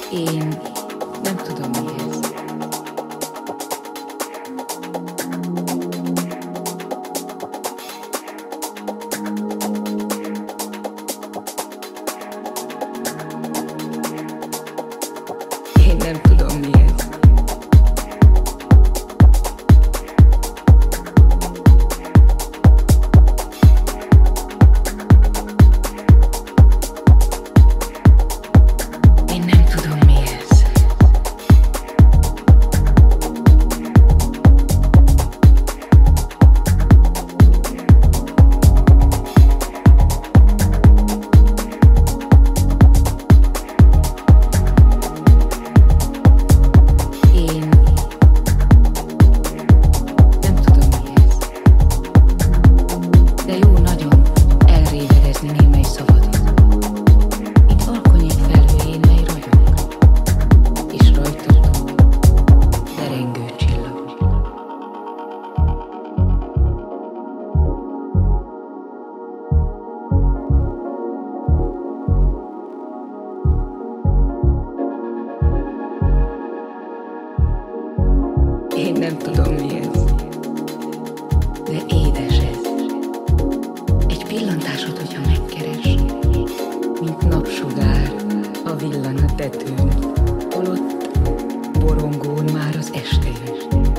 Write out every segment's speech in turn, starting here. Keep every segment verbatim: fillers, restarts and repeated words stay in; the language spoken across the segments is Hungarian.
Én nem tudom mi ez. Én nem tudom mi ez. Én nem tudom mi ez. Én nem tudom mi ez. De jó nagyon elrévedezni némely szabadon. Mint alkonyi felhőjén, mely ragyog, és rajta túl derengő csillag. Én nem tudom mi ez, de édes ez. Egy pillantásod, hogyha megkeres, mint napsugár a villan a tetőn, holott borongón már az este jön.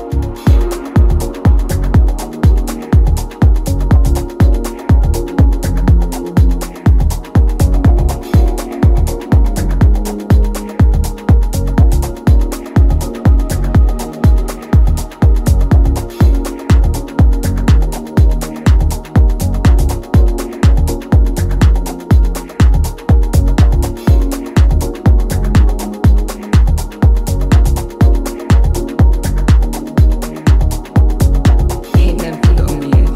Én nem tudom mi ez.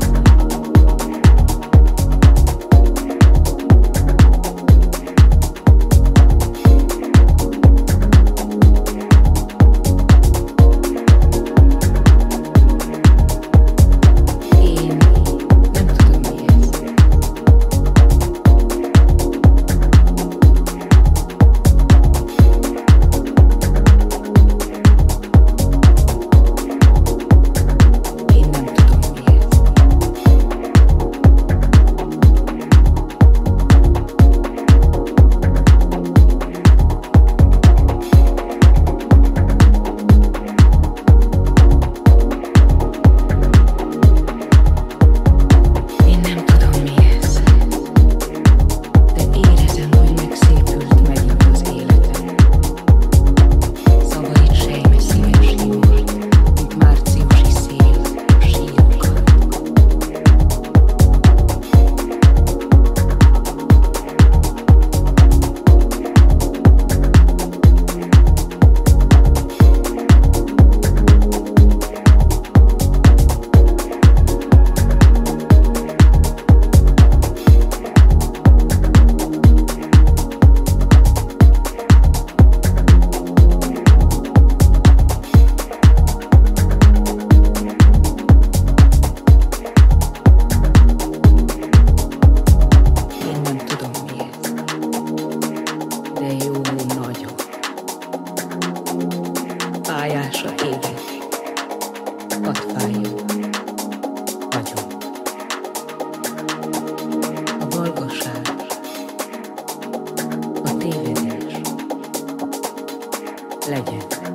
Én nem tudom mi ez. Én nem tudom mi ez. Én nem tudom mi ez, de érezem, hogy megszépült megint az életem. Szavait sejme szíven simolt, mint márciusi szél a sírokat. Én nem tudom mi ez, de jó nagyon. Pályásra égek, hadd fájjon, nagyon. A valgaság, a tévedés legyen.